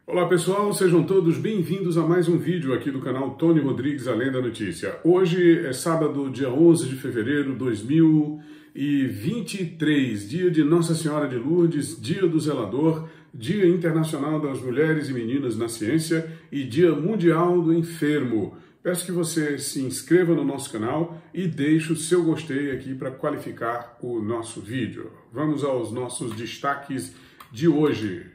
Olá pessoal, sejam todos bem-vindos a mais um vídeo aqui do canal Tony Rodrigues Além da Notícia. Hoje é sábado, dia 11 de fevereiro de 2023, dia de Nossa Senhora de Lourdes, dia do Zelador, dia internacional das mulheres e meninas na ciência e dia mundial do enfermo. Peço que você se inscreva no nosso canal e deixe o seu gostei aqui para qualificar o nosso vídeo. Vamos aos nossos destaques de hoje.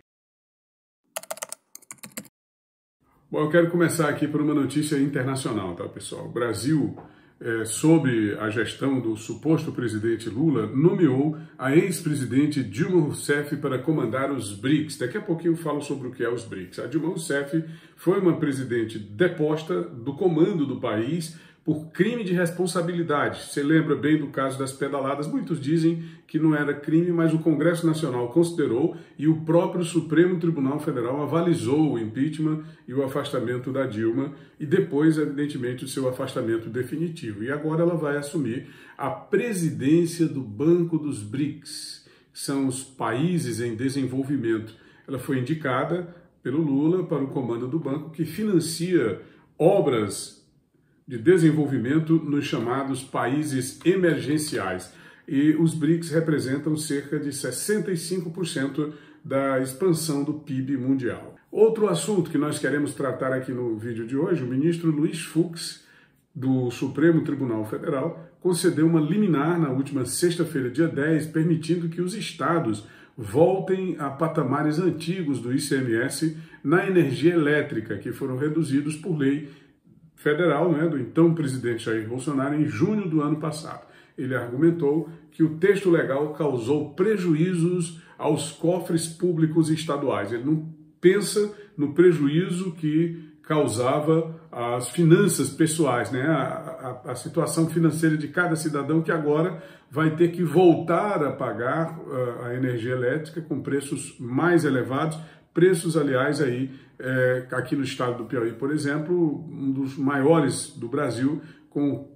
Bom, eu quero começar aqui por uma notícia internacional, tá, pessoal? O Brasil, sob a gestão do suposto presidente Lula, nomeou a ex-presidente Dilma Rousseff para comandar os BRICS. Daqui a pouquinho eu falo sobre o que é os BRICS. A Dilma Rousseff foi uma presidente deposta do comando do país por crime de responsabilidade. Você lembra bem do caso das pedaladas? Muitos dizem que não era crime, mas o Congresso Nacional considerou e o próprio Supremo Tribunal Federal avalizou o impeachment e o afastamento da Dilma e depois, evidentemente, o seu afastamento definitivo. E agora ela vai assumir a presidência do Banco dos BRICS, que são os países em desenvolvimento. Ela foi indicada pelo Lula para o comando do banco, que financia obras de desenvolvimento nos chamados países emergenciais. E os BRICS representam cerca de 65% da expansão do PIB mundial. Outro assunto que nós queremos tratar aqui no vídeo de hoje, o ministro Luiz Fux, do Supremo Tribunal Federal, concedeu uma liminar na última sexta-feira, dia 10, permitindo que os estados voltem a patamares antigos do ICMS na energia elétrica, que foram reduzidos por lei federal, do então presidente Jair Bolsonaro, em junho do ano passado. Ele argumentou que o texto legal causou prejuízos aos cofres públicos estaduais. Ele não pensa no prejuízo que causava às finanças pessoais, a situação financeira de cada cidadão, que agora vai ter que voltar a pagar a energia elétrica com preços mais elevados. Preços, aliás, aí, aqui no estado do Piauí, por exemplo, um dos maiores do Brasil, com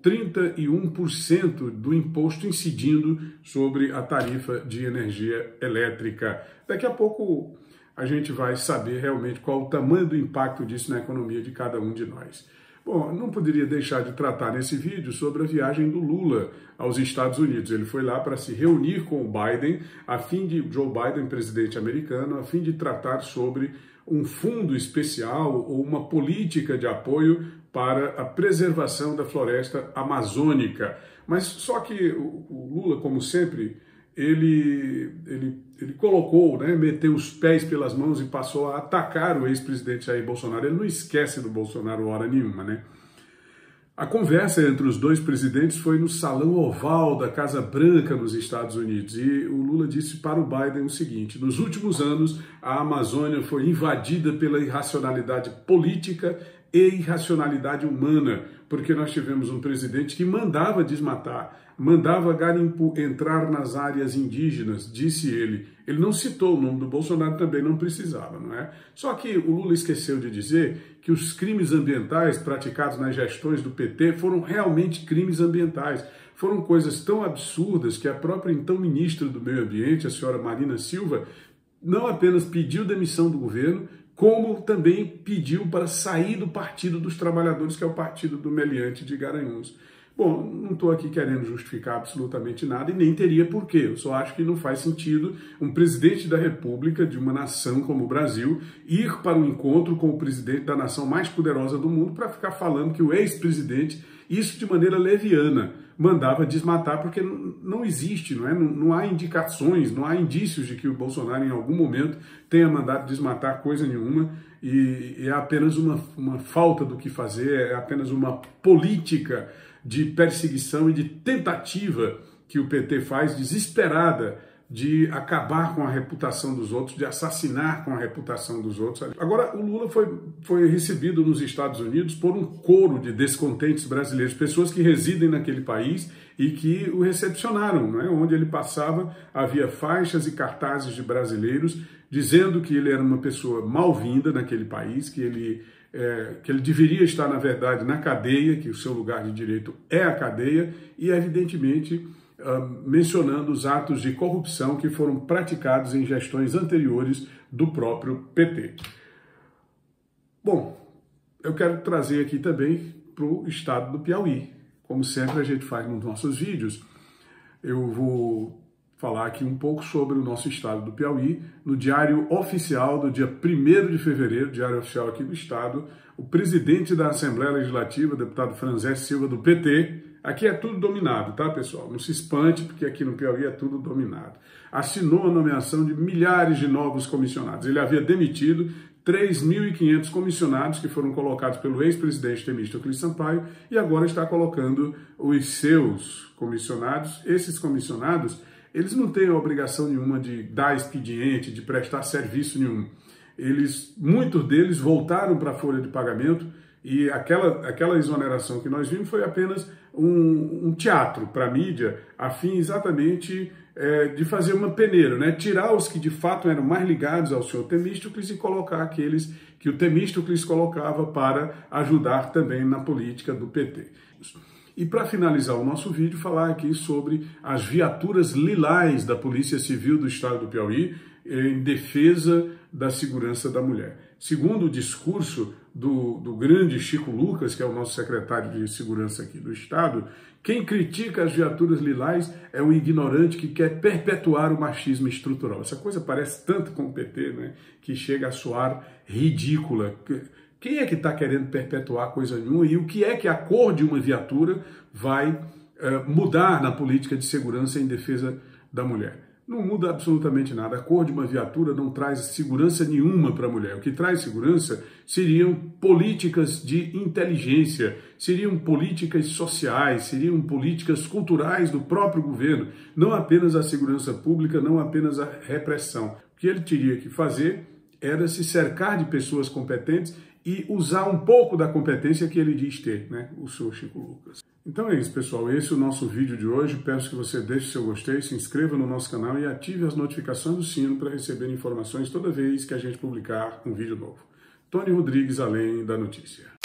31% do imposto incidindo sobre a tarifa de energia elétrica. Daqui a pouco a gente vai saber realmente qual o tamanho do impacto disso na economia de cada um de nós. Bom, não poderia deixar de tratar nesse vídeo sobre a viagem do Lula aos Estados Unidos. Ele foi lá para se reunir com o Biden, Joe Biden, presidente americano, a fim de tratar sobre um fundo especial ou uma política de apoio para a preservação da floresta amazônica. Mas só que o Lula, como sempre, ele colocou, meteu os pés pelas mãos e passou a atacar o ex-presidente Jair Bolsonaro. Ele não esquece do Bolsonaro hora nenhuma, A conversa entre os dois presidentes foi no Salão Oval da Casa Branca nos Estados Unidos e o Lula disse para o Biden o seguinte: nos últimos anos a Amazônia foi invadida pela irracionalidade política e irracionalidade humana, porque nós tivemos um presidente que mandava desmatar, mandava garimpo entrar nas áreas indígenas, disse ele. Ele não citou o nome do Bolsonaro, também não precisava, Só que o Lula esqueceu de dizer que os crimes ambientais praticados nas gestões do PT foram realmente crimes ambientais. Foram coisas tão absurdas que a própria então ministra do Meio Ambiente, a senhora Marina Silva, não apenas pediu demissão do governo, como também pediu para sair do Partido dos Trabalhadores, que é o partido do meliante de Garanhuns. Bom, não estou aqui querendo justificar absolutamente nada e nem teria porquê. Eu só acho que não faz sentido um presidente da República de uma nação como o Brasil ir para um encontro com o presidente da nação mais poderosa do mundo para ficar falando que o ex-presidente, isso de maneira leviana, mandava desmatar, porque não existe, não há indicações, não há indícios de que o Bolsonaro em algum momento tenha mandado desmatar coisa nenhuma e é apenas uma falta do que fazer, é apenas uma política de perseguição e de tentativa que o PT faz, desesperada, de acabar com a reputação dos outros, de assassinar com a reputação dos outros. Agora, o Lula foi recebido nos Estados Unidos por um coro de descontentes brasileiros, pessoas que residem naquele país e que o recepcionaram, Onde ele passava, havia faixas e cartazes de brasileiros dizendo que ele era uma pessoa mal-vinda naquele país, que ele deveria estar, na verdade, na cadeia, que o seu lugar de direito é a cadeia, e, evidentemente, mencionando os atos de corrupção que foram praticados em gestões anteriores do próprio PT. Bom, eu quero trazer aqui também para o estado do Piauí. Como sempre a gente faz nos nossos vídeos, eu vou falar aqui um pouco sobre o nosso estado do Piauí. No Diário Oficial do dia 1º de fevereiro, Diário Oficial aqui do estado, o presidente da Assembleia Legislativa, deputado Franzés Silva, do PT, aqui é tudo dominado, tá, pessoal? Não se espante, porque aqui no Piauí é tudo dominado. Assinou a nomeação de milhares de novos comissionados. Ele havia demitido 3.500 comissionados que foram colocados pelo ex-presidente Temístocles Sampaio e agora está colocando os seus comissionados. Esses comissionados, eles não têm a obrigação nenhuma de dar expediente, de prestar serviço nenhum. Muitos deles voltaram para a folha de pagamento e aquela exoneração que nós vimos foi apenas um teatro para a mídia, a fim exatamente de fazer uma peneira, né? Tirar os que de fato eram mais ligados ao senhor Temístocles e colocar aqueles que o Temístocles colocava para ajudar também na política do PT. E para finalizar o nosso vídeo, falar aqui sobre as viaturas lilás da Polícia Civil do Estado do Piauí em defesa da segurança da mulher. Segundo o discurso do grande Chico Lucas, que é o nosso secretário de Segurança aqui do Estado, quem critica as viaturas lilás é um ignorante que quer perpetuar o machismo estrutural. Essa coisa parece tanto com o PT, né, que chega a soar ridícula. Quem é que está querendo perpetuar coisa nenhuma e o que é que a cor de uma viatura vai mudar na política de segurança em defesa da mulher? Não muda absolutamente nada. A cor de uma viatura não traz segurança nenhuma para a mulher. O que traz segurança seriam políticas de inteligência, seriam políticas sociais, seriam políticas culturais do próprio governo, não apenas a segurança pública, não apenas a repressão. O que ele teria que fazer era se cercar de pessoas competentes e usar um pouco da competência que ele diz ter, né? O senhor Chico Lucas. Então é isso, pessoal. Esse é o nosso vídeo de hoje. Peço que você deixe seu gostei, se inscreva no nosso canal e ative as notificações do sino para receber informações toda vez que a gente publicar um vídeo novo. Tony Rodrigues, Além da Notícia.